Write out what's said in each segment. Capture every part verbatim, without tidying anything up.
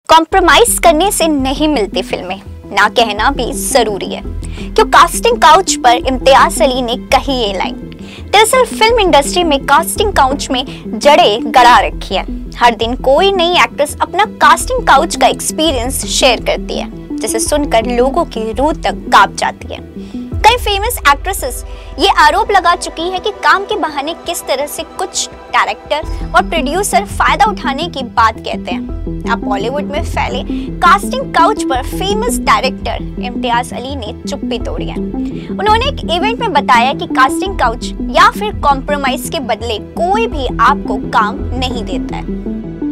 Compromise करने से नहीं मिलती फिल्में, ना कहना भी जरूरी है। क्यों कास्टिंग काउच पर इम्तियाज अली ने कही ये लाइन। दरअसल फिल्म इंडस्ट्री में कास्टिंग काउच में जड़ें गड़ा रखी है। हर दिन कोई नई एक्ट्रेस अपना कास्टिंग काउच का एक्सपीरियंस शेयर करती है, जिसे सुनकर लोगों की रूह तक कांप जाती है। कई फेमस एक्ट्रेसेस ये आरोप लगा चुकी है कि काम के बहाने किस तरह से कुछ डायरेक्टर और प्रोड्यूसर फायदा उठाने की बात कहते हैं। अब बॉलीवुड में फैले कास्टिंग काउच पर फेमस डायरेक्टर इम्तियाज अली ने चुप्पी तोड़ी है। उन्होंने एक इवेंट में बताया कि कास्टिंग काउच या फिर कॉम्प्रोमाइज के बदले कोई भी आपको काम नहीं देता है।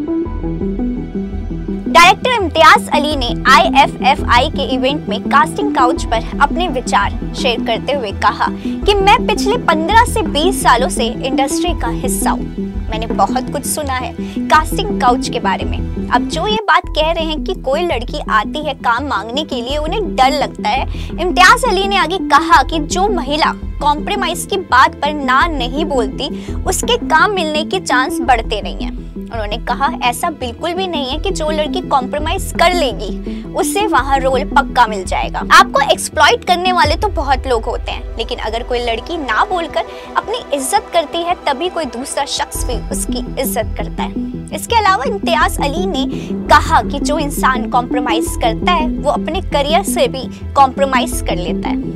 डायरेक्टर इम्तियाज अली ने आई एफ एफ आई के इवेंट में कास्टिंग काउच पर अपने विचार शेयर करते हुए कहा कि मैं पिछले पंद्रह से बीस सालों से इंडस्ट्री का हिस्सा हूँ। मैंने बहुत कुछ सुना है कास्टिंग काउच के बारे में। अब जो ये बात कह रहे हैं कि कोई लड़की आती है काम मांगने के लिए, उन्हें डर लगता है। इम्तियाज अली ने आगे कहा कि जो महिला कॉम्प्रोमाइज की बात पर ना नहीं बोलती, उसके काम मिलने के चांस बढ़ते नहीं है। उन्होंने कहा ऐसा बिल्कुल भी नहीं है कि जो लड़की कॉम्प्रोमाइज कर लेगी उसे वहाँ रोल पक्का मिल जाएगा। आपको एक्सप्लॉइट करने वाले तो बहुत लोग होते हैं, लेकिन अगर कोई लड़की ना बोलकर अपनी इज्जत करती है तभी कोई दूसरा शख्स भी उसकी इज्जत करता है। इसके अलावा इम्तियाज अली ने कहा कि जो इंसान कॉम्प्रोमाइज करता है वो अपने करियर से भी कॉम्प्रोमाइज कर लेता है।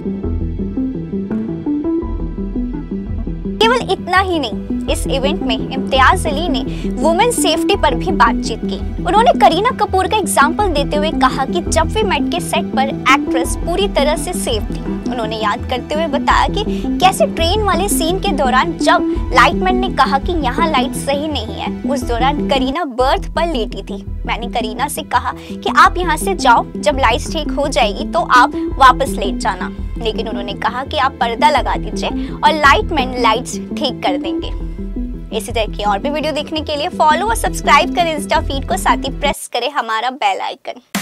केवल इतना ही नहीं, इस इवेंट में इम्तियाज अली ने वुमेन सेफ्टी पर भी बातचीत की। उन्होंने करीना कपूर का एग्जाम्पल देते हुए कहा कि जब वी मेट के सेट पर एक्ट्रेस पूरी तरह से सेफ थी। उन्होंने याद करते हुए बताया कि कैसे ट्रेन वाले सीन के दौरान जब लाइटमैन ने कहा कि यहाँ लाइट सही नहीं है, उस दौरान करीना बर्थ पर लेटी थी। मैंने करीना से कहा कि आप यहाँ से जाओ, जब लाइट्स ठीक हो जाएगी तो आप वापस लेट जाना। लेकिन उन्होंने कहा कि आप पर्दा लगा दीजिए और लाइटमैन लाइट्स ठीक कर देंगे। इसी तरह की और भी वीडियो देखने के लिए फॉलो और सब्सक्राइब करें इंस्टा फीड को, साथ ही प्रेस करें हमारा बेल आइकन।